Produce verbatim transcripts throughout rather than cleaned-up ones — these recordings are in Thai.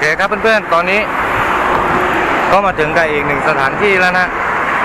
เคครับเพื่อนๆตอนนี้ก็มาถึงกับอีกหนึ่งสถานที่แล้วนะ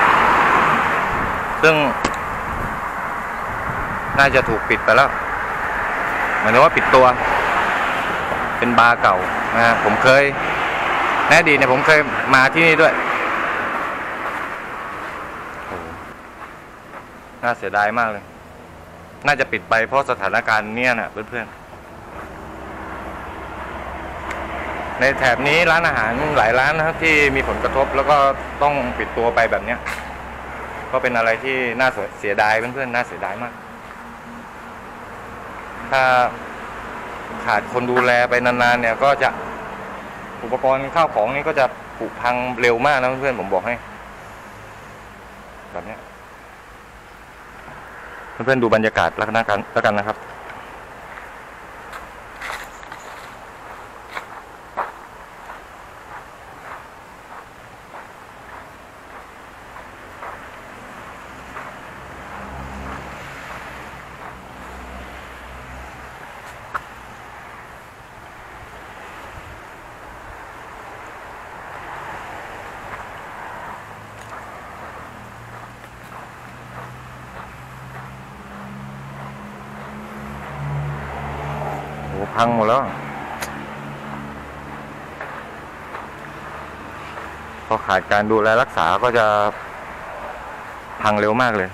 ซึ่งน่าจะถูกปิดไปแล้วหมายถึงว่าปิดตัวเป็นบาร์เก่านะผมเคยแน่ดีเนี่ยผมเคยมาที่นี่ด้วยโอ้น่าเสียดายมากเลยน่าจะปิดไปเพราะสถานการณ์เนี่ยนะเพื่อนๆในแถบนี้ร้านอาหารหลายร้านนะครับที่มีผลกระทบแล้วก็ต้องปิดตัวไปแบบนี้ก็เป็นอะไรที่น่าเสียดายเพื่อนๆน่าเสียดายมากถ้าขาดคนดูแลไปนานๆเนี่ยก็จะอุปกรณ์ข้าวของนี้ก็จะผุพังเร็วมากนะเพื่อนๆผมบอกให้แบบนี้เพื่อนๆดูบรรยากาศแล้วกันแล้วกันนะครับพังหมดแล้วพอขาดการดูแลรักษาก็จะพังเร็วมากเลย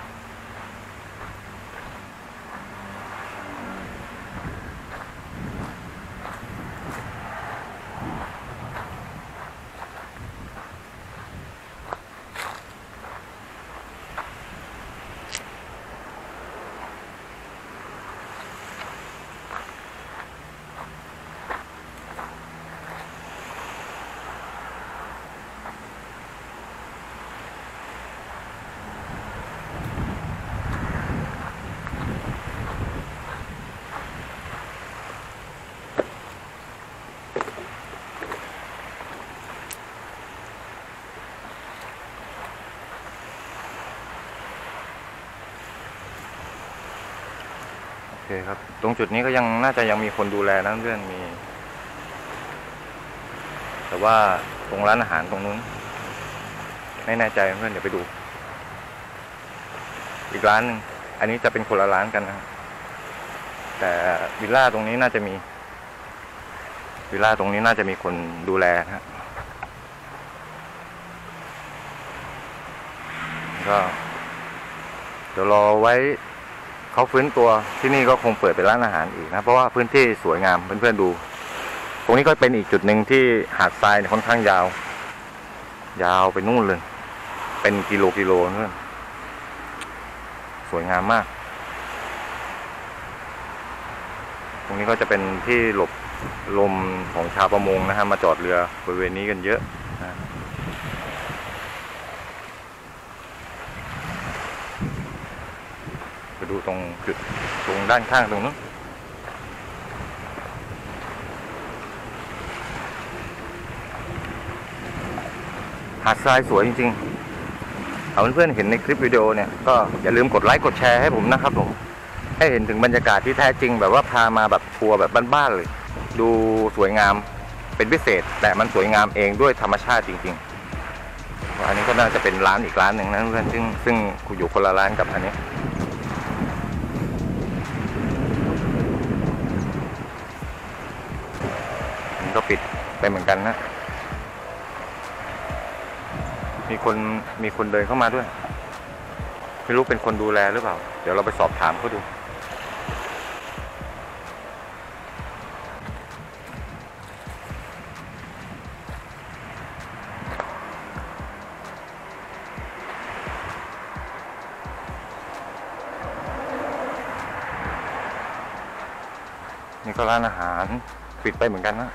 โอเคครับตรงจุดนี้ก็ยังน่าจะยังมีคนดูแลนะเพื่อนมีแต่ว่าตรงร้านอาหารตรงนู้นไม่แน่ใจเพื่อนเดี๋ยวไปดูอีกร้านหนึ่งอันนี้จะเป็นคนละร้านกันนะแต่วิลล่าตรงนี้น่าจะมีวิลล่าตรงนี้น่าจะมีคนดูแลนะก็เดี๋ยวรอไว้เขาฟื้นตัวที่นี่ก็คงเปิดเป็นร้านอาหารอีกนะเพราะว่าพื้นที่สวยงามเพื่อนๆดูตรงนี้ก็เป็นอีกจุดหนึ่งที่หาดทรายค่อนข้างยาวยาวไปนู่นเลยเป็นกิโลกิโลเพื่อนสวยงามมากตรงนี้ก็จะเป็นที่หลบลมของชาวประมงนะฮะมาจอดเรือบริเวณนี้กันเยอะนะไปดูตรงจุดตรงด้านข้างตรงนู้นหาดทรายสวยจริงๆเอาเพื่อนๆเห็นในคลิปวิดีโอเนี่ยก็อย่าลืมกดไลค์กดแชร์ให้ผมนะครับผมให้เห็นถึงบรรยากาศที่แท้จริงแบบว่าพามาแบบทัวร์แบบบ้านๆเลยดูสวยงามเป็นพิเศษแต่มันสวยงามเองด้วยธรรมชาติจริงๆอันนี้ก็น่าจะเป็นร้านอีกร้านหนึ่งนะเพื่อนซึ่งซึ่งอยู่คนละร้านกับอันนี้มันก็ปิดไปเหมือนกันนะมีคนมีคนเดินเข้ามาด้วยไม่รู้เป็นคนดูแลหรือเปล่าเดี๋ยวเราไปสอบถามเขาดูนี่ก็ร้านอาหารปิดไปเหมือนกันนะ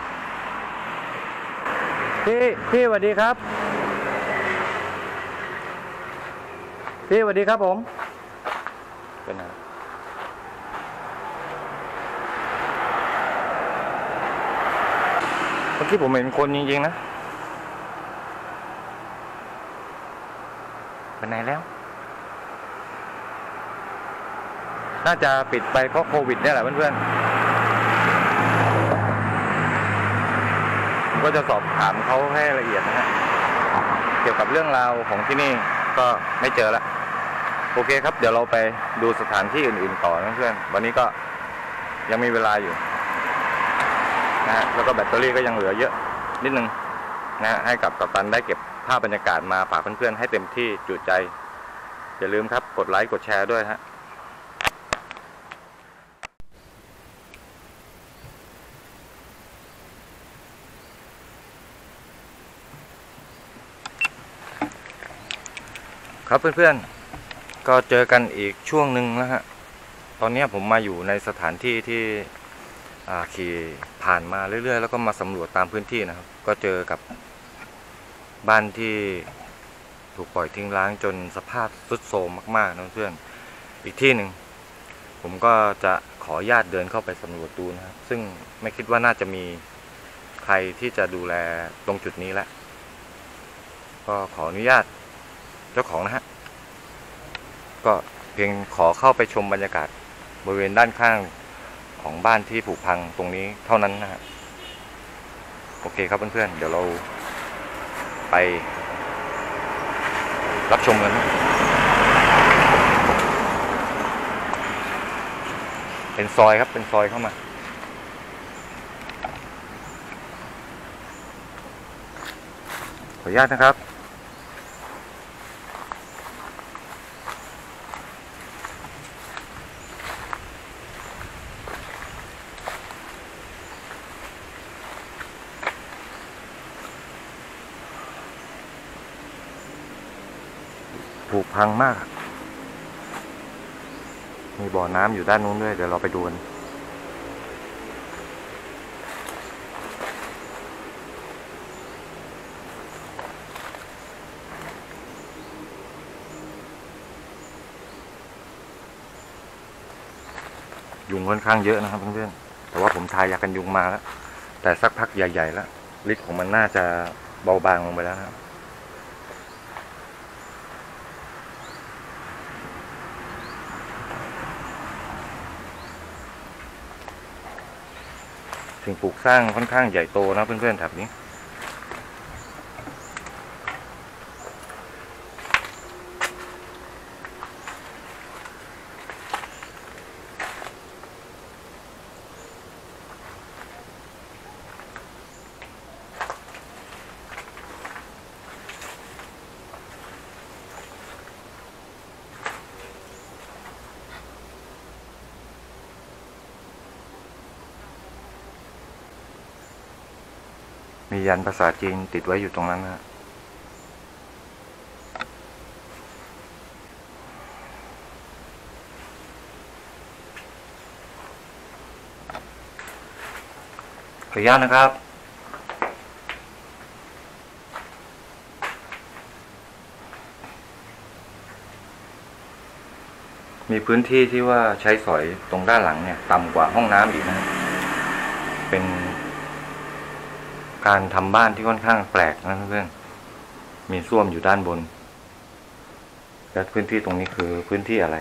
พี่พี่สวัสดีครับพี่สวัสดีครับผมเป็นไงเมื่อกี้ผมเห็นคนจริงๆนะเป็นไงแล้วน่าจะปิดไปเพราะโควิดเนี่ยแหละเพื่อนๆก็จะสอบถามเขาให้ละเอียดนะฮะเกี่ยวกับเรื่องราวของที่นี่ก็ไม่เจอละโอเคครับเดี๋ยวเราไปดูสถานที่อื่นๆต่อนะเพื่อนวันนี้ก็ยังมีเวลาอยู่นะฮะแล้วก็แบตเตอรี่ก็ยังเหลือเยอะนิดนึงนะฮะให้กับกัปตันได้เก็บภาพบรรยากาศมาฝากเพื่อนๆให้เต็มที่จุใจอย่าลืมครับกดไลค์กดแชร์ด้วยฮะครับเพื่อนๆก็เจอกันอีกช่วงหนึ่งแล้วฮะตอนนี้ผมมาอยู่ในสถานที่ที่ขี่ผ่านมาเรื่อยๆแล้วก็มาสำรวจตามพื้นที่นะครับก็เจอกับบ้านที่ถูกปล่อยทิ้งร้างจนสภาพทรุดโทรมมากๆนะเพื่อนอีกที่หนึ่งผมก็จะขออนุญาตเดินเข้าไปสำรวจดูนะครับซึ่งไม่คิดว่าน่าจะมีใครที่จะดูแลตรงจุดนี้แล้วก็ขออนุญาตเจ้าของนะฮะก็เพียงขอเข้าไปชมบรรยากาศบริเวณด้านข้างของบ้านที่ผุพังตรงนี้เท่านั้นนะฮะโอเคครับเพื่อนๆเดี๋ยวเราไปรับชมกันเป็นซอยครับเป็นซอยเข้ามาขออนุญาตนะครับผุพังมากมีบ่อน้ำอยู่ด้านนู้นด้วยเดี๋ยวเราไปดูกันยุงค่อนข้างเยอะนะครับเพื่อนๆแต่ว่าผมทายยากันยุงมาแล้วแต่สักพักใหญ่ๆแล้วฤทธิ์ของมันน่าจะเบาบางลงไปแล้วนะครับสิ่งปลูกสร้างค่อนข้างใหญ่โตนะเพื่อนๆแถบนี้มียันภาษาจีนติดไว้อยู่ตรงนั้นนะขออนุญาตนะครับมีพื้นที่ที่ว่าใช้สอยตรงด้านหลังเนี่ยต่ำกว่าห้องน้ำอีกนะเป็นการทำบ้านที่ค่อนข้างแปลกนะเพื่อนมีส้วมอยู่ด้านบนและพื้นที่ตรงนี้คือพื้นที่อะไร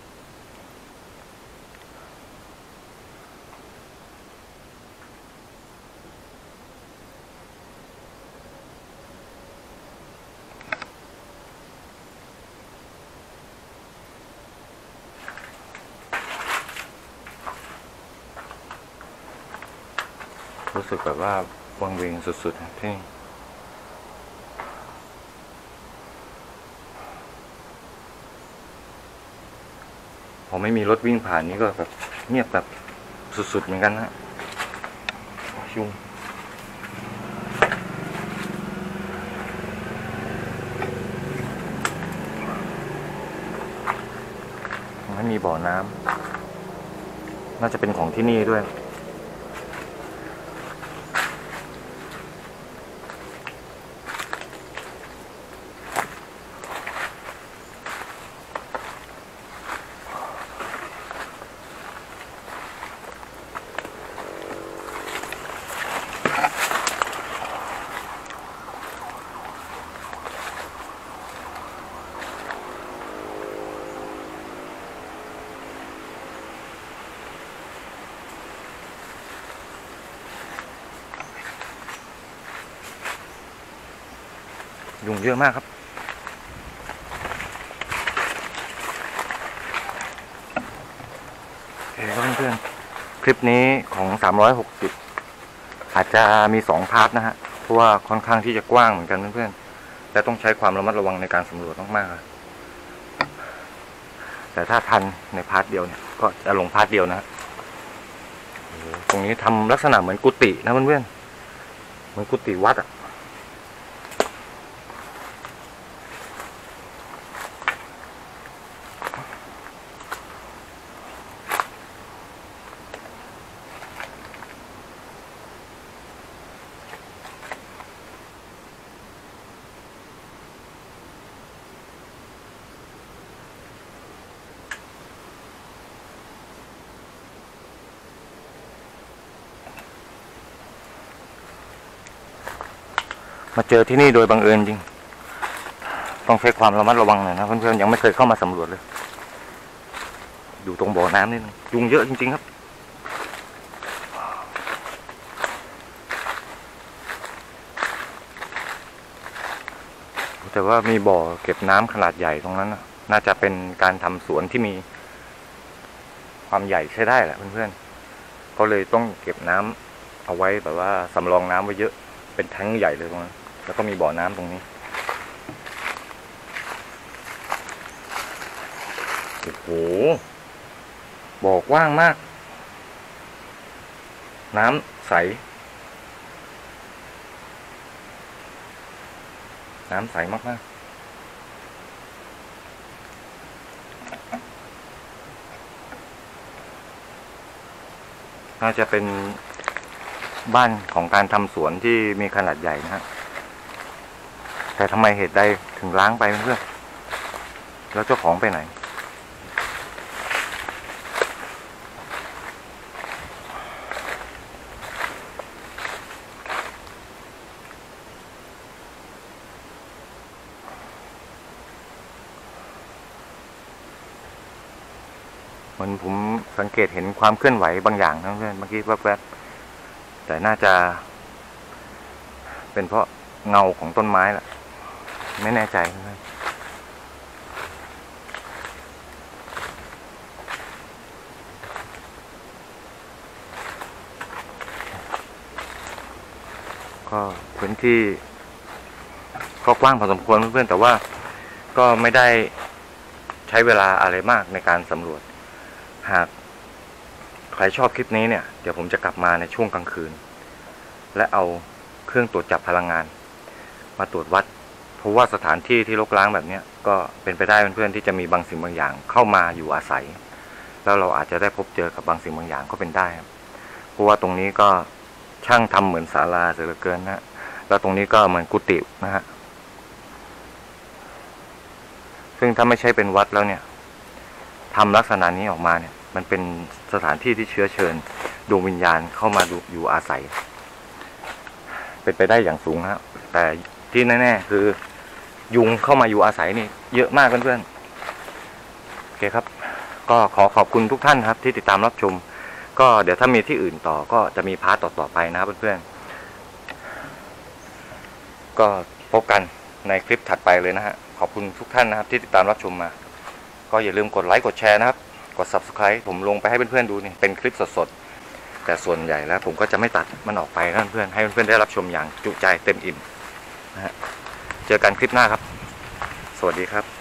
รู้สึกแบบว่าวังเวงสุดๆที่พอไม่มีรถวิ่งผ่านนี้ก็แบบเงียบแบบสุดๆเหมือนกันนะยุ่งไม่มีบ่อน้ำน่าจะเป็นของที่นี่ด้วยยุงเยอะมากครับโอเคครับเพื่อนๆคลิปนี้ของสามร้อยหกสิบอาจจะมีสองพาร์ทนะฮะเพราะว่าค่อนข้างที่จะกว้างเหมือนกันเพื่อนๆและต้องใช้ความระมัดระวังในการสำรวจมากๆแต่ถ้าทันในพาร์ทเดียวเนี่ยก็จะลงพาร์ทเดียวนะตรงนี้ทำลักษณะเหมือนกุฏินะเพื่อนๆเหมือนกุฏิวัดอ่ะมาเจอที่นี่โดยบังเอิญจริงต้องใช้ความระมัดระวังหน่อยนะเพื่อนๆยังไม่เคยเข้ามาสำรวจเลยอยู่ตรงบ่อน้ำนี่ยุงเยอะจริงๆครับแต่ว่ามีบ่อเก็บน้ำขนาดใหญ่ตรงนั้นนะน่าจะเป็นการทำสวนที่มีความใหญ่ใช้ได้แหละเพื่อนๆก็เลยต้องเก็บน้ำเอาไว้แบบว่าสำรองน้ำไว้เยอะเป็นแท้งใหญ่เลยตรงนั้นแล้วก็มีบ่อน้ำตรงนี้โอ้โหบ่อกว้างมากน้ำใสน้ำใสมากๆน่าจะเป็นบ้านของการทำสวนที่มีขนาดใหญ่นะฮะแต่ทำไมเหตุใดถึงล้างไปเพื่อนแล้วเจ้าของไปไหนเหมือนผมสังเกตเห็นความเคลื่อนไหวบางอย่างนะเพื่อนเมื่อกี้แวบๆแต่น่าจะเป็นเพราะเงาของต้นไม้แหละไม่แน่ใจเพื่อนก็พื้นที่ก็กว้างพอสมควรเพื่อนๆแต่ว่าก็ไม่ได้ใช้เวลาอะไรมากในการสำรวจหากใครชอบคลิปนี้เนี่ยเดี๋ยวผมจะกลับมาในช่วงกลางคืนและเอาเครื่องตรวจจับพลังงานมาตรวจวัดเพราะว่าสถานที่ที่รกร้างแบบนี้ก็เป็นไปได้เพื่อนๆที่จะมีบางสิ่งบางอย่างเข้ามาอยู่อาศัยแล้วเราอาจจะได้พบเจอกับบางสิ่งบางอย่างก็เป็นได้เพราะว่าตรงนี้ก็ช่างทำเหมือนศาลาเสียเหลือเกินนะแล้วตรงนี้ก็เหมือนกุฏินะฮะซึ่งถ้าไม่ใช่เป็นวัดแล้วเนี่ยทำลักษณะนี้ออกมาเนี่ยมันเป็นสถานที่ที่เชื้อเชิญดวงวิญญาณเข้ามาดูอยู่อาศัยเป็นไปได้อย่างสูงครับแต่ที่แน่ๆคือยุงเข้ามาอยู่อาศัยนี่เยอะมากเพื่อนๆโอเคครับก็ขอขอบคุณทุกท่านครับที่ติดตามรับชมก็เดี๋ยวถ้ามีที่อื่นต่อก็จะมีพาร์ทต่อๆไปนะครับเพื่อนๆก็พบกันในคลิปถัดไปเลยนะฮะขอบคุณทุกท่านนะครับที่ติดตามรับชมมาก็อย่าลืมกดไลค์กดแชร์นะครับกด ซับสไครบ์ ผมลงไปให้เพื่อนๆดูนี่เป็นคลิปสดๆแต่ส่วนใหญ่แล้วผมก็จะไม่ตัดมันออกไปนะเพื่อนให้เพื่อนๆได้รับชมอย่างจุใจเต็มอิ่มนะฮะเจอกันคลิปหน้าครับสวัสดีครับ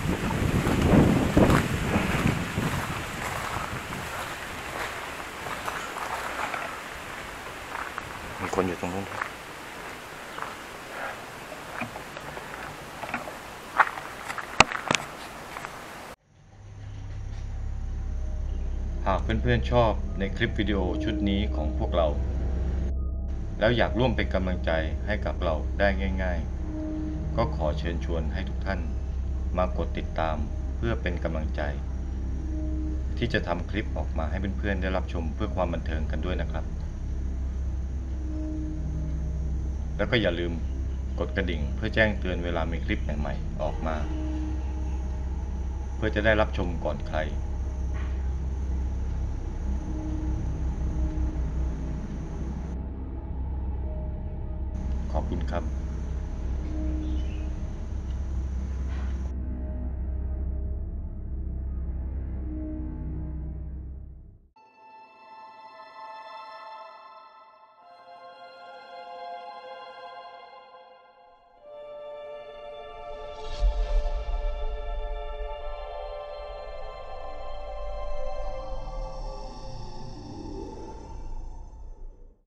มีคนอยู่ตรงนู้นหากเพื่อนๆชอบในคลิปวิดีโอชุดนี้ของพวกเราแล้วอยากร่วมเป็นกำลังใจให้กับเราได้ง่ายๆก็ขอเชิญชวนให้ทุกท่านมากดติดตามเพื่อเป็นกำลังใจที่จะทำคลิปออกมาให้เพื่อนๆได้รับชมเพื่อความบันเทิงกันด้วยนะครับแล้วก็อย่าลืมกดกระดิ่งเพื่อแจ้งเตือนเวลามีคลิปใหม่ๆออกมาเพื่อจะได้รับชมก่อนใครขอบคุณครับ